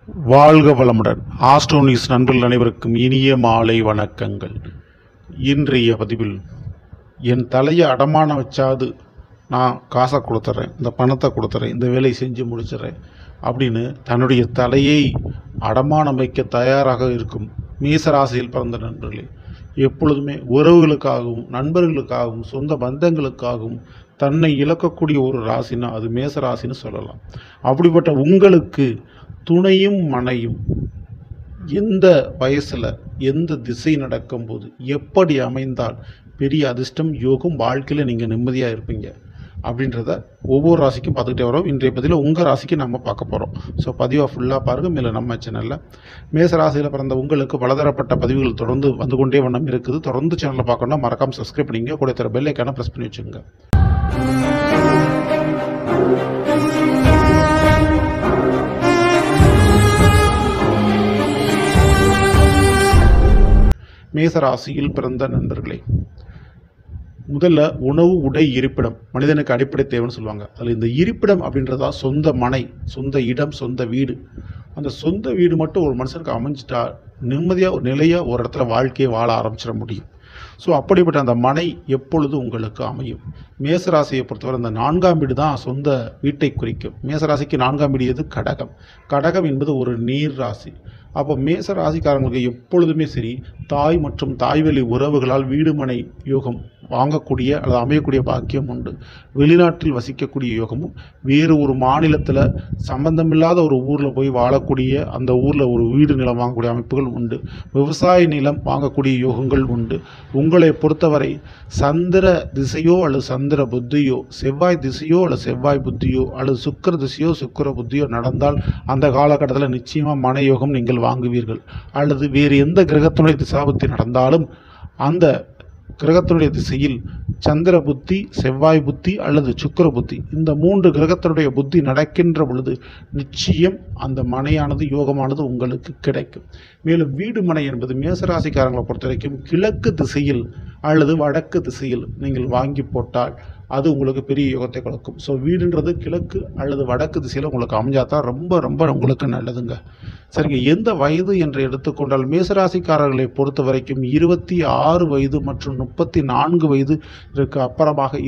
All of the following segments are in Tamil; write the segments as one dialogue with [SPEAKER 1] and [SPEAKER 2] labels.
[SPEAKER 1] வாழ்க வளமுடன். ஆஸ்ட்ரோனிஸ் நண்பர்கள் அனைவருக்கும் இனிய மாலை வணக்கங்கள். இன்றைய பதிவில் என் தலையை அடமானம் வச்சாது நான் காசை கொடுத்துட்றேன், இந்த பணத்தை கொடுத்துட்றேன், இந்த வேலையை செஞ்சு முடிச்சிட்றேன் அப்படின்னு தன்னுடைய தலையை அடமானம் வைக்க தயாராக இருக்கும் மேசராசியில் பிறந்த நண்பர்களே, எப்பொழுதுமே உறவுகளுக்காகவும் நண்பர்களுக்காகவும் சொந்த பந்தங்களுக்காகவும் தன்னை இழக்கக்கூடிய ஒரு ராசினா அது மேசராசின்னு சொல்லலாம். அப்படிப்பட்ட உங்களுக்கு துணையும் மனையும் எந்த வயசில் எந்த திசை நடக்கும்போது எப்படி அமைந்தால் பெரிய அதிர்ஷ்டம் யோகம் வாழ்க்கையில் நீங்கள் நிம்மதியாக இருப்பீங்க அப்படின்றத ஒவ்வொரு ராசிக்கும் பார்த்துக்கிட்டே வரோம். இன்றைய பதிவில் உங்கள் ராசிக்கு நம்ம பார்க்க போகிறோம். ஸோ பதிவாக ஃபுல்லாக பாருங்கள். மேலே நம்ம சேனலில் மேசராசியில் பிறந்த உங்களுக்கு பலதரப்பட்ட பதிவுகள் தொடர்ந்து வந்து கொண்டே வண்ணம் இருக்குது. தொடர்ந்து சேனலில் பார்க்கணும்னா மறக்காமல் சப்ஸ்கிரைப் பண்ணிங்க, கூட தர பெல் ஐக்கானை ப்ரெஸ் பண்ணி வச்சுங்க. மேசராசியில் பிறந்த நண்பர்களே, முதல்ல உணவு, உடை, இருப்பிடம் மனிதனுக்கு அடிப்படை தேவைன்னு சொல்லுவாங்க. அதில் இந்த இருப்பிடம் அப்படின்றதா சொந்த மனை, சொந்த இடம், சொந்த வீடு. அந்த சொந்த வீடு மட்டும் ஒரு மனுஷனுக்கு அமைஞ்சிட்டா நிம்மதியாக நிலையாக ஒரு இடத்துல வாழ்க்கையை வாழ ஆரம்பிச்சிட முடியும். ஸோ அப்படிப்பட்ட அந்த மனை எப்பொழுது உங்களுக்கு அமையும்? மேசராசியை பொறுத்தவரை அந்த 4ஆம் வீடு தான் சொந்த வீட்டை குறிக்கும். மேசராசிக்கு 4ஆம் வீடு எது? கடகம். கடகம் என்பது ஒரு நீர் ராசி. அப்போ மேச ராசிக்காரங்களுக்கு எப்பொழுதுமே சரி தாய் மற்றும் தாய்வழி உறவுகளால் வீடு மனை யோகம் வாங்கக்கூடிய அல்லது அமையக்கூடிய பாக்கியம் உண்டு. வெளிநாட்டில் வசிக்கக்கூடிய யோகமும், வேறு ஒரு மாநிலத்தில் சம்பந்தமில்லாத ஒரு ஊரில் போய் வாழக்கூடிய அந்த ஊரில் ஒரு வீடு நிலம் வாங்கக்கூடிய அமைப்புகள் உண்டு. விவசாய நிலம் வாங்கக்கூடிய யோகங்கள் உண்டு. உங்களை பொறுத்தவரை சந்திர திசையோ அல்லது சந்திர புத்தியோ, செவ்வாய் திசையோ அல்லது செவ்வாய் புத்தியோ, அல்லது சுக்கிர திசையோ சுக்கிர புத்தியோ நடந்தால் அந்த காலகட்டத்தில் நிச்சயமாக மன யோகம் நீங்கள் வாங்குவீர்கள். அல்லது வேறு எந்த கிரகத்தினுடைய திசாபுத்தி நடந்தாலும் அந்த கிரகத்தினுடைய திசையில் சந்திர புத்தி, செவ்வாய் புத்தி அல்லது சுக்கிர புத்தி, இந்த 3 கிரகத்தினுடைய புத்தி நடக்கின்ற பொழுது நிச்சயம் அந்த மனையானது யோகமானது உங்களுக்கு கிடைக்கும். மேலும் வீடு மனை என்பது மேசராசிக்காரங்களை பொறுத்த வரைக்கும் கிழக்கு திசையில் அல்லது வடக்கு திசையில் நீங்கள் வாங்கி போட்டால் அது உங்களுக்கு பெரிய யோகத்தை கொடுக்கும். ஸோ வீடுன்றது கிழக்கு அல்லது வடக்கு திசையில் உங்களுக்கு அமைஞ்சாதான் ரொம்ப ரொம்ப உங்களுக்கு நல்லதுங்க. சரிங்க. எந்த வயது என்று எடுத்துக்கொண்டால் மேசராசிக்காரர்களை பொறுத்த வரைக்கும் 26 வயது மற்றும் 34 வயது இருக்கு அப்புறமாக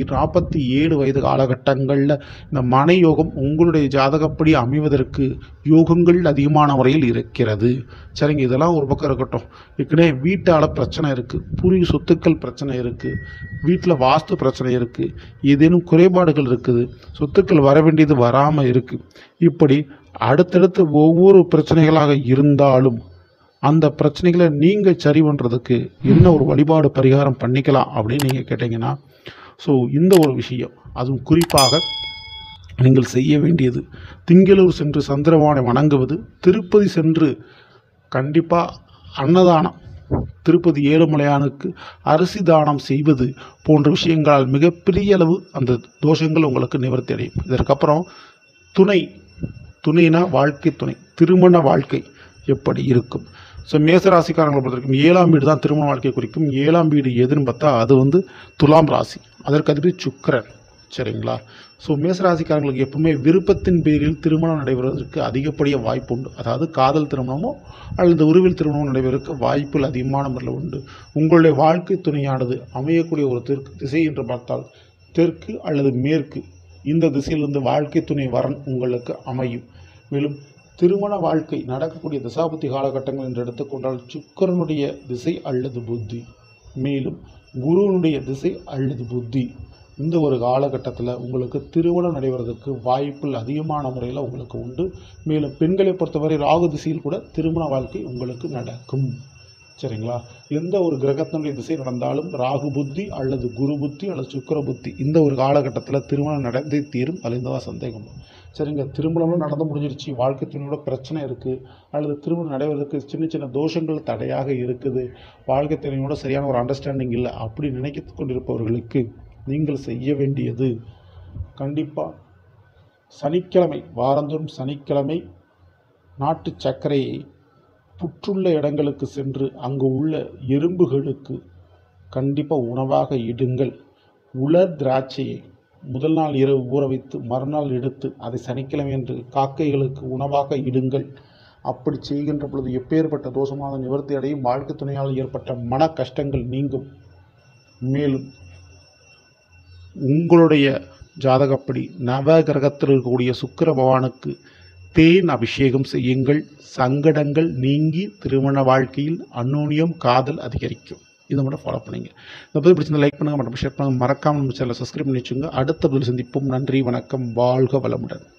[SPEAKER 1] 47 வயது காலகட்டங்களில் இந்த மனை யோகம் உங்களுடைய ஜாதகப்படி அமைவதற்கு யோகங்கள் அதிகமான முறையில் இருக்கிறது. சரிங்க. இதெல்லாம் ஒரு பக்கம் இருக்கட்டும். ஏற்கனவே வீட்டால் பிரச்சனை இருக்குது, பூர்வீக சொத்துக்கள் பிரச்சனை இருக்குது, வீட்டில் வாஸ்து பிரச்சனை இருக்குது, ஏதேனும் குறைபாடுகள் இருக்குது, சொத்துக்கள் வர வேண்டியது வராமல் இருக்குது, இப்படி அடுத்தடுத்து ஒவ்வொரு பிரச்சனைகளாக இருந்தாலும் அந்த பிரச்சனைகளை நீங்கள் சரி பண்ணுறதுக்கு என்ன ஒரு வழிபாடு பரிகாரம் பண்ணிக்கலாம் அப்படின்னு நீங்கள் கேட்டிங்கன்னா, ஸோ இந்த ஒரு விஷயம், அதுவும் குறிப்பாக நீங்கள் செய்ய வேண்டியது திங்களூர் சென்று சந்திரவானை வணங்குவது, திருப்பதி சென்று கண்டிப்பாக அன்னதானம், திருப்பதி ஏழுமலையானுக்கு அரிசி தானம் செய்வது போன்ற விஷயங்களால் மிகப்பெரிய அளவு அந்த தோஷங்கள் உங்களுக்கு நிவர்த்தி அடையும். இதற்கப்புறம் துணைனா வாழ்க்கை துணை, திருமண வாழ்க்கை எப்படி இருக்கும்? ஸோ மேசராசிக்காரங்களை பொறுத்த வரைக்கும் 7ஆம் வீடு தான் திருமண வாழ்க்கையை குறிக்கும். 7ஆம் வீடு எதுன்னு பார்த்தா அது துலாம் ராசி, அதற்கு அதிபதி சுக்கிரன். சரிங்களா? ஸோ மேசராசிக்காரங்களுக்கு எப்பவுமே விருப்பத்தின் பேரில் திருமணம் நடைபெறுவதற்கு அதிகப்படியாக வாய்ப்பு உண்டு. அதாவது காதல் திருமணமோ அல்லது உருவில் திருமணமோ நடைபெறுவதற்கு வாய்ப்புகள் அதிகமான முறையில் உண்டு. உங்களுடைய வாழ்க்கை துணையானது அமையக்கூடிய ஒரு திசை என்று பார்த்தால் தெற்கு அல்லது மேற்கு, இந்த திசையிலிருந்து வாழ்க்கை துணை வரன் உங்களுக்கு அமையும். மேலும் திருமண வாழ்க்கை நடக்கக்கூடிய தசாபுத்தி காலகட்டங்கள் என்று எடுத்துக்கொண்டால் சுக்கிரனுடைய திசை அல்லது புத்தி, மேலும் குருவனுடைய திசை அல்லது புத்தி, இந்த ஒரு காலகட்டத்தில் உங்களுக்கு திருமணம் நடைபெறுவதற்கு வாய்ப்புகள் அதிகமான முறையில் உங்களுக்கு உண்டு. மேலும் பெண்களை பொறுத்தவரை ராகு திசையில் கூட திருமண வாழ்க்கை உங்களுக்கு நடக்கும். சரிங்களா? எந்த ஒரு கிரகத்தினுடைய திசை நடந்தாலும் ராகு புத்தி அல்லது குரு புத்தி அல்லது சுக்கிர புத்தி, இந்த ஒரு காலகட்டத்தில் திருமணம் நடந்தே தீரும். அதில் தான் சந்தேகம். சரிங்க. திருமணமும் நடந்து முடிஞ்சிருச்சு, வாழ்க்கை துணையோட பிரச்சனை இருக்குது, அல்லது திருமணம் நடைபெறுவதற்கு சின்ன சின்ன தோஷங்கள் தடையாக இருக்குது, வாழ்க்கை துணையோட சரியான ஒரு அண்டர்ஸ்டாண்டிங் இல்லை அப்படி நினைத்து கொண்டிருப்பவர்களுக்கு நீங்கள் செய்ய வேண்டியது கண்டிப்பாக சனிக்கிழமை, வாரந்தோறும் சனிக்கிழமை நாட்டு சர்க்கரையை புற்றுள்ள இடங்களுக்கு சென்று அங்கு உள்ள எறும்புகளுக்கு கண்டிப்பாக உணவாக இடுங்கள். உலர் திராட்சையை முதல் நாள் இரவு ஊற வைத்து மறுநாள் எடுத்து அதை சனிக்கிழமை என்று காக்கைகளுக்கு உணவாக இடுங்கள். அப்படி செய்கின்ற பொழுது எப்பேற்பட்ட தோஷமாக நிவர்த்தி அடையும், வாழ்க்கை துணையால் ஏற்பட்ட மன கஷ்டங்கள் நீங்கும். மேலும் உங்களுடைய ஜாதகப்படி நவகிரகத்தில் இருக்கக்கூடிய சுக்கிர பகவானுக்கு தேன் அபிஷேகம் செய்யுங்கள். சங்கடங்கள் நீங்கி திருமண வாழ்க்கையில் அந்யோன்யம் காதல் அதிகரிக்கும். இதை மட்டும் ஃபாலோ பண்ணுங்க. இதை பற்றி பிடிச்சிருந்தா லைக் பண்ணுங்கள், மற்றும் ஷேர் பண்ணுங்கள். மறக்காமல் நம்ம சேனலை சப்ஸ்கிரைப் பண்ணி வச்சுங்க. அடுத்த பதில் சந்திப்போம். நன்றி, வணக்கம், வாழ்க வளமுடன்.